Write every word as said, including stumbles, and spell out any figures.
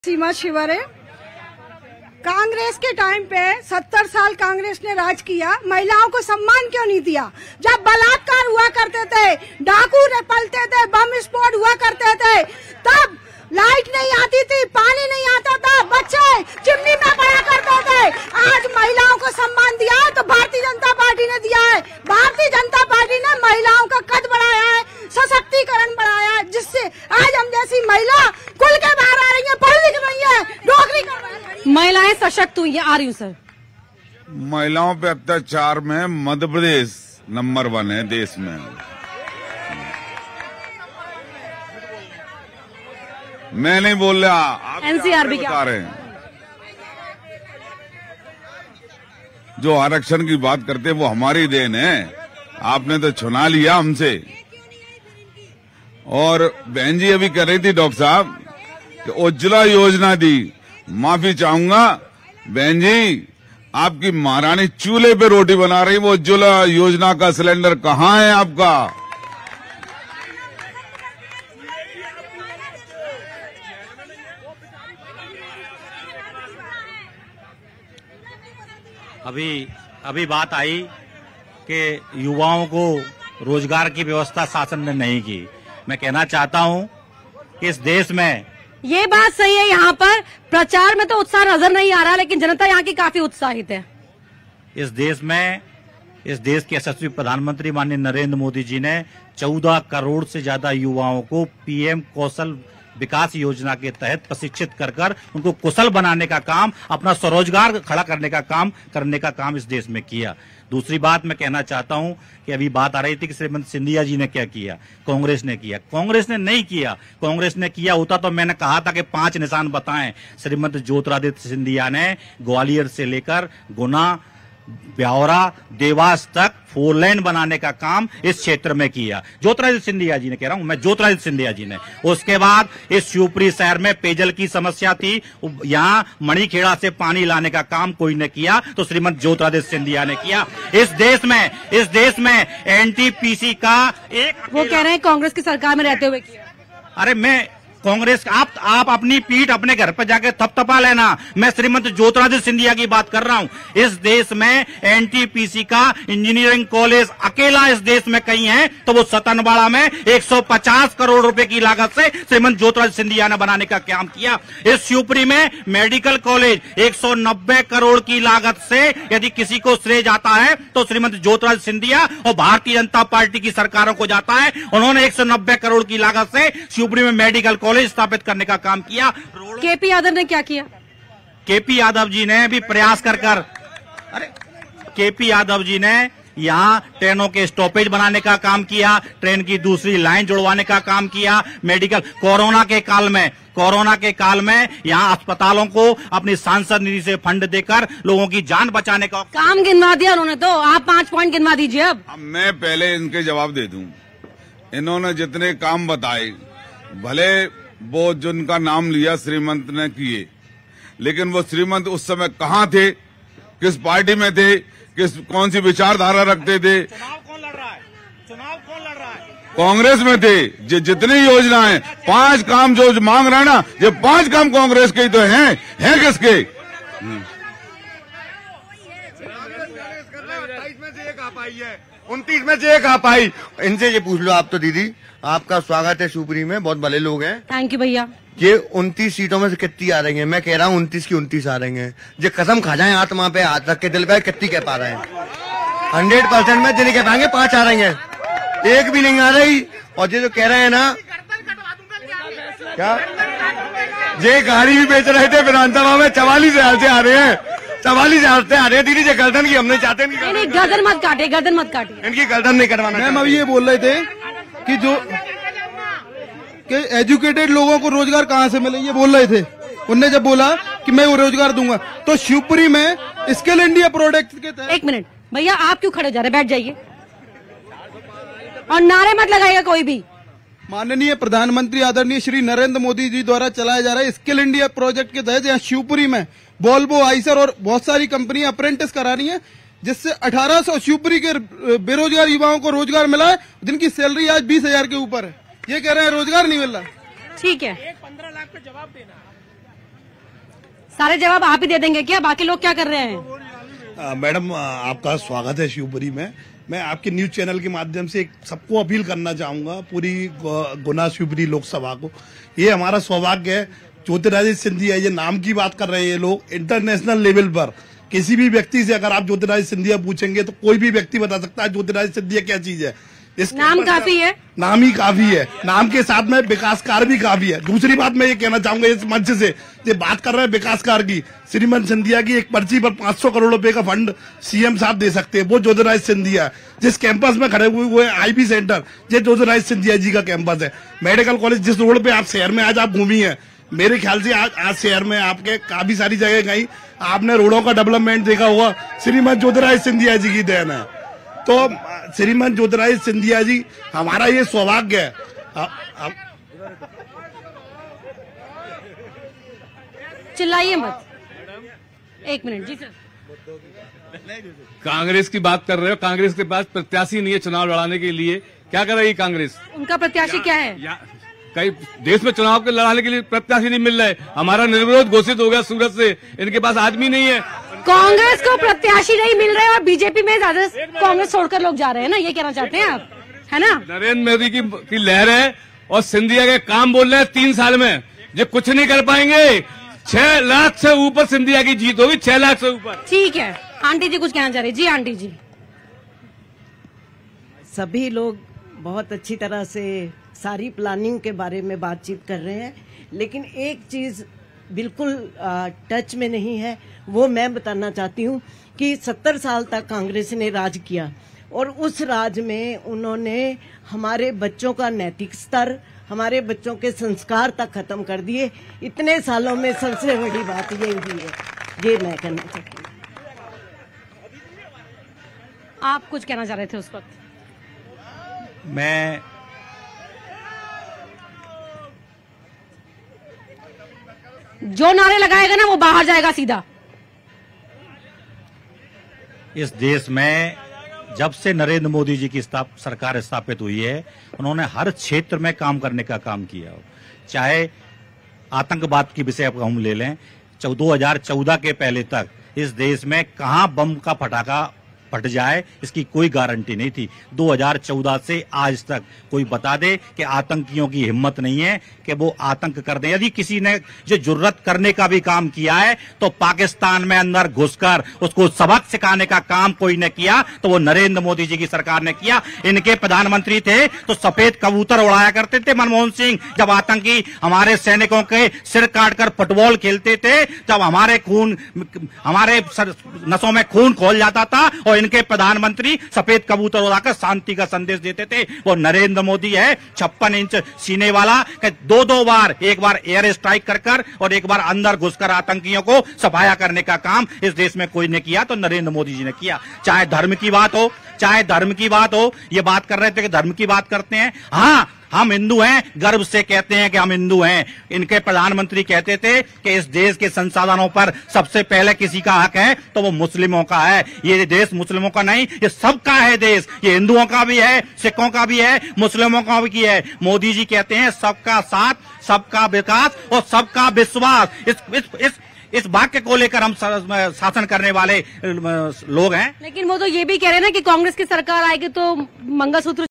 सीमा शिवरे। कांग्रेस के टाइम पे सत्तर साल कांग्रेस ने राज किया, महिलाओं को सम्मान क्यों नहीं दिया? जब बलात्कार हुआ करते थे, डाकू पलते थे, बम स्फोट हुआ करते थे, तब लाइट नहीं आती थी, पानी नहीं आता था, बच्चे चिमनी में पड़ा करते थे। आज महिलाओं को सम्मान दिया है तो भारतीय जनता पार्टी ने दिया है। भारतीय जनता पार्टी ने महिलाओं का कद बढ़ाया है, सशक्तिकरण बढ़ाया है, जिससे आज हम जैसी महिला खुल के बाहर आ रही है, पढ़ लिख रही है, नौकरी कर रही है, महिलाएं सशक्त हुई है। आ रही हूँ सर। महिलाओं पे अत्याचार में मध्य प्रदेश नंबर वन है देश में। मैं नहीं बोल रहा, आप एनसीआर भी बता रहे हैं। जो आरक्षण की बात करते हैं वो हमारी देन है, आपने तो छुना लिया हमसे। और बहन जी अभी कर रही थी डॉक्टर साहब कि उज्ज्वला योजना दी, माफी चाहूंगा बहन जी, आपकी महारानी चूल्हे पे रोटी बना रही, वो उज्ज्वला योजना का सिलेंडर कहाँ है आपका? अभी अभी बात आई कि युवाओं को रोजगार की व्यवस्था शासन ने नहीं की। मैं कहना चाहता हूं कि इस देश में ये बात सही है, यहाँ पर प्रचार में तो उत्साह नजर नहीं आ रहा, लेकिन जनता यहाँ की काफी उत्साहित है। इस देश में इस देश के यशस्वी प्रधानमंत्री माननीय नरेंद्र मोदी जी ने चौदह करोड़ से ज्यादा युवाओं को पीएम कौशल विकास योजना के तहत प्रशिक्षित कर कर उनको कुशल बनाने का काम, अपना स्वरोजगार खड़ा करने का काम करने का काम इस देश में किया। दूसरी बात मैं कहना चाहता हूं कि अभी बात आ रही थी कि श्रीमती सिंधिया जी ने क्या किया, कांग्रेस ने किया। कांग्रेस ने नहीं किया। कांग्रेस ने किया होता तो मैंने कहा था कि पांच निशान बताएं। श्रीमती ज्योतिरादित्य सिंधिया ने ग्वालियर से लेकर गुना, ब्यावरा, देवास तक फोर लेन बनाने का काम इस क्षेत्र में किया। ज्योतिरादित्य सिंधिया जी ने कह रहा हूं मैं, ज्योतिरादित्य सिंधिया जी ने। उसके बाद इस शिवपुरी शहर में पेयजल की समस्या थी, यहां मणिखेड़ा से पानी लाने का काम कोई ने किया तो श्रीमती ज्योतिरादित्य सिंधिया ने किया। इस देश में इस देश में एनटीपीसी का एक वो कह रहे हैं कांग्रेस की सरकार में रहते हुए किया। अरे मैं कांग्रेस आप आप अपनी पीठ अपने घर पर जाके थपथपा लेना। मैं श्रीमती ज्योतिरादित्य सिंधिया की बात कर रहा हूं। इस देश में एनटीपीसी का इंजीनियरिंग कॉलेज अकेला इस देश में कहीं है तो वो सतनवाड़ा में एक सौ पचास करोड़ रुपए की लागत से श्रीमती ज्योतिरादित्य सिंधिया ने बनाने का काम किया। इस शिवपुरी में मेडिकल कॉलेज एक सौ नब्बे करोड़ की लागत से यदि किसी को श्रेय जाता है तो श्रीमती ज्योतिरादित्य सिंधिया और भारतीय जनता पार्टी की सरकारों को जाता है। उन्होंने एक सौ नब्बे करोड़ की लागत से शिवपुरी में मेडिकल कॉलेज स्थापित करने का काम किया। केपी यादव ने क्या किया? केपी यादव जी ने भी प्रयास कर कर अरे केपी यादव जी ने यहाँ ट्रेनों के स्टॉपेज बनाने का काम किया, ट्रेन की दूसरी लाइन जुड़वाने का काम किया। मेडिकल कोरोना के काल में कोरोना के काल में यहाँ अस्पतालों को अपनी सांसद निधि से फंड देकर लोगों की जान बचाने का काम गिनवा दिया उन्होंने। तो आप पांच पॉइंट गिनवा दीजिए। अब मैं पहले इनके जवाब दे दूं। इन्होंने जितने काम बताए, भले वो जिनका नाम लिया श्रीमंत ने किए, लेकिन वो श्रीमंत उस समय कहाँ थे, किस पार्टी में थे, किस कौन सी विचारधारा रखते थे? चुनाव कौन लड़ रहा है? चुनाव कौन लड़ रहा है? कांग्रेस में थे। जो जितनी योजनाएं, पांच काम जो मांग रहा है ना, ये पांच काम कांग्रेस के ही तो हैं। हैं किसके? उनतीस में से एक आ पाई। इनसे ये पूछ लो आप तो दीदी, आपका स्वागत है शिवपुरी में, बहुत भले लोग हैं। थैंक यू भैया। ये उनतीस सीटों में से कितनी आ रही हैं? मैं कह रहा हूँ उनतीस की उनतीस आ रही हैं। ये कसम खा जाए आत्मा पे हाथ रख के दिल पे, कितनी कह पा रहे हैं? हंड्रेड परसेंट में जिन्हें कह पाएंगे पांच आ रही हैं, एक भी नहीं आ रही। और ये जो कह रहे हैं ना, क्या ये गाड़ी भी बेच रहे थे विधानसभा में, चवालीस हजार से आ रहे हैं, चवालीस हजार से आ रहे हैं। दीदी ये गर्दन की हमने चाहते नहीं, नहीं गर्दन मत काटे, गर्दन मत काटे, इनकी गर्दन नहीं करवाना। मैम अभी ये बोल रहे थे कि जो कि एजुकेटेड लोगों को रोजगार कहाँ से मिले, ये बोल रहे थे। उनने जब बोला कि मैं वो रोजगार दूंगा, तो शिवपुरी में स्किल इंडिया प्रोडक्ट के तहत। एक मिनट भैया, आप क्यों खड़े जा रहे? बैठ जाइए और नारे मत लगाइएगा कोई भी। माननीय प्रधानमंत्री आदरणीय श्री नरेंद्र मोदी जी द्वारा चलाया जा रहा है स्किल इंडिया प्रोजेक्ट के तहत यहाँ शिवपुरी में वोल्वो, आइसर और बहुत सारी कंपनियां अप्रेंटिस करा रही हैं, जिससे अठारह सौ शिवपुरी के बेरोजगार युवाओं को रोजगार मिला है, जिनकी सैलरी आज बीस हजार के ऊपर है। ये कह रहे हैं रोजगार नहीं मिल रहा। ठीक है, एक पंद्रह लाख पे जवाब देना। सारे जवाब आप ही दे देंगे क्या? बाकी लोग क्या कर रहे हैं? मैडम, आपका स्वागत है शिवपुरी में। मैं आपके न्यूज चैनल के माध्यम से एक सबको अपील करना चाहूंगा, पूरी गुना शिवपुरी लोकसभा को। ये हमारा सौभाग्य है, ज्योतिरादित्य सिंधिया, ये नाम की बात कर रहे हैं ये लोग। इंटरनेशनल लेवल पर किसी भी व्यक्ति से अगर आप ज्योतिरादित्य सिंधिया पूछेंगे तो कोई भी व्यक्ति बता सकता है ज्योतिरादित्य सिंधिया क्या चीज है। नाम काफी है, नाम ही काफी है, नाम के साथ में विकास कार्य भी काफी है। दूसरी बात मैं ये कहना चाहूंगा इस मंच से, ये बात कर रहे हैं विकास कार्य की, श्रीमंत सिंधिया की एक पर्ची पर पांच सौ करोड़ रुपए का फंड सीएम साहब दे सकते हैं, वो ज्योतिरादित्य सिंधिया है। जिस कैंपस में खड़े हुए हुए आईबी सेंटर, ये ज्योतिरादित्य सिंधिया जी का कैंपस है। मेडिकल कॉलेज जिस रोड पे आप शहर में आज आप घूमी है, मेरे ख्याल से आज आज शहर में आपके काफी सारी जगह गई, आपने रोडों का डेवलपमेंट देखा होगा, श्रीमंत ज्योतिरादित्य सिंधिया जी की देन है। तो श्रीमंत ज्योतिरादित्य सिंधिया जी, हमारा ये सौभाग्य है। आ, आ, चिल्लाइए मत, एक मिनट जी सर। कांग्रेस की बात कर रहे हो, कांग्रेस के पास प्रत्याशी नहीं है चुनाव लड़ाने के लिए। क्या कर रही है कांग्रेस? उनका प्रत्याशी क्या है? कई देश में चुनाव के लड़ाने के लिए प्रत्याशी नहीं मिल रहे। हमारा निर्विरोध घोषित हो गया सूरत से, इनके पास आदमी नहीं है। कांग्रेस को प्रत्याशी नहीं मिल रहे और बीजेपी में ज्यादा कांग्रेस छोड़कर लोग जा रहे हैं ना, ये कहना चाहते हैं आप, है ना? नरेंद्र मोदी की, की लहर है और सिंधिया के काम बोल रहे हैं तीन साल में ये कुछ नहीं कर पाएंगे। छह लाख से ऊपर सिंधिया की जीत होगी, छह लाख से ऊपर। ठीक है, आंटी जी कुछ कहना चाह रही? जी आंटी जी। सभी लोग बहुत अच्छी तरह से सारी प्लानिंग के बारे में बातचीत कर रहे हैं, लेकिन एक चीज बिल्कुल आ, टच में नहीं है, वो मैं बताना चाहती हूँ कि सत्तर साल तक कांग्रेस ने राज किया और उस राज में उन्होंने हमारे बच्चों का नैतिक स्तर, हमारे बच्चों के संस्कार तक खत्म कर दिए। इतने सालों में सबसे बड़ी बात यही हुई है, ये मैं कहना चाहती हूँ। आप कुछ कहना चाह रहे थे उस वक्त? मैं जो नारे लगाएगा ना वो बाहर जाएगा सीधा। इस देश में जब से नरेंद्र मोदी जी की स्थाप, सरकार स्थापित हुई है, उन्होंने हर क्षेत्र में काम करने का काम किया। चाहे आतंकवाद की विषय अब हम ले लें, दो हजार चौदह के पहले तक इस देश में कहां बम का पटाखा फट जाए इसकी कोई गारंटी नहीं थी। दो हजार चौदह से आज तक कोई बता दे कि आतंकियों की हिम्मत नहीं है कि वो आतंक कर दें। यदि किसी ने जो जुर्रत करने का भी काम किया है तो पाकिस्तान में अंदर घुसकर उसको सबक सिखाने का काम कोई ने किया तो वो नरेंद्र मोदी जी की सरकार ने किया। इनके प्रधानमंत्री थे तो सफेद कबूतर उड़ाया करते थे मनमोहन सिंह, जब आतंकी हमारे सैनिकों के सिर काटकर फुटबॉल खेलते थे, जब हमारे खून हमारे नसों में खून खोल जाता था और इनके प्रधानमंत्री सफेद कबूतर उड़ाकर शांति का संदेश देते थे। वो नरेंद्र मोदी है, छप्पन इंच सीने वाला, दो दो बार, एक बार एयर स्ट्राइक कर कर और एक बार अंदर घुसकर आतंकियों को सफाया करने का काम इस देश में कोई ने किया तो नरेंद्र मोदी जी ने किया। चाहे धर्म की बात हो, चाहे धर्म की बात हो, ये बात कर रहे थे कि धर्म की बात करते हैं। हाँ, हम हिंदू हैं, गर्व से कहते हैं कि हम हिंदू हैं। इनके प्रधानमंत्री कहते थे कि इस देश के संसाधनों पर सबसे पहले किसी का हक है तो वो मुस्लिमों का है। ये देश मुस्लिमों का नहीं, ये सबका है देश। ये हिंदुओं का भी है, सिखों का भी है, मुस्लिमों का भी है। मोदी जी कहते हैं सबका साथ, सबका विकास और सबका विश्वास। इस इस इस इस वाक्य को लेकर हम शासन करने वाले लोग हैं। लेकिन वो तो ये भी कह रहे हैं ना कि कांग्रेस की सरकार आएगी तो मंगलसूत्र